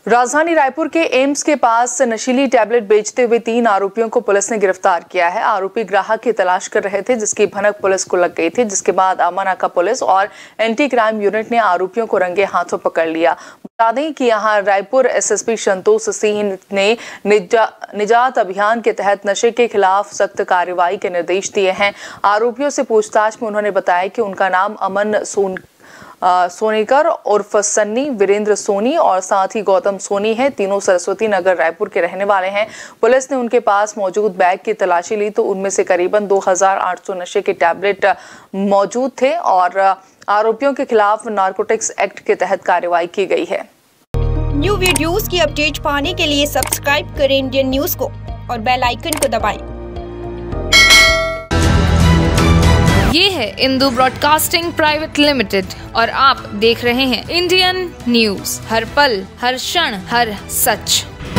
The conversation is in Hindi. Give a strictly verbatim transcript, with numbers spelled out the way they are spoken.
राजधानी रायपुर के एम्स के पास नशीली टैबलेट बेचते हुए तीन आरोपियों को पुलिस ने गिरफ्तार किया है। आरोपी ग्राहक की तलाश कर रहे थे, जिसकी भनक पुलिस को लग गई थी, जिसके बाद अमानाका पुलिस और एंटी क्राइम यूनिट ने आरोपियों को रंगे हाथों पकड़ लिया। बता दें कि यहां रायपुर एसएसपी संतोष सिंह ने निजा, निजात अभियान के तहत नशे के खिलाफ सख्त कार्रवाई के निर्देश दिए हैं। आरोपियों से पूछताछ में उन्होंने बताया कि उनका नाम अमन सोन सोनीकर उर्फ सन्नी, वीरेंद्र सोनी और साथ ही गौतम सोनी है। तीनों सरस्वती नगर रायपुर के रहने वाले हैं। पुलिस ने उनके पास मौजूद बैग की तलाशी ली तो उनमें से करीबन दो हज़ार आठ सौ नशे के टैबलेट मौजूद थे और आरोपियों के खिलाफ नारकोटिक्स एक्ट के तहत कार्रवाई की गई है। न्यू वीडियोस की अपडेट पाने के लिए सब्सक्राइब करें इंडियन न्यूज को और बेल आइकन को दबाएं। ये है इंदू ब्रॉडकास्टिंग प्राइवेट लिमिटेड और आप देख रहे हैं इंडियन न्यूज, हर पल, हर क्षण, हर सच।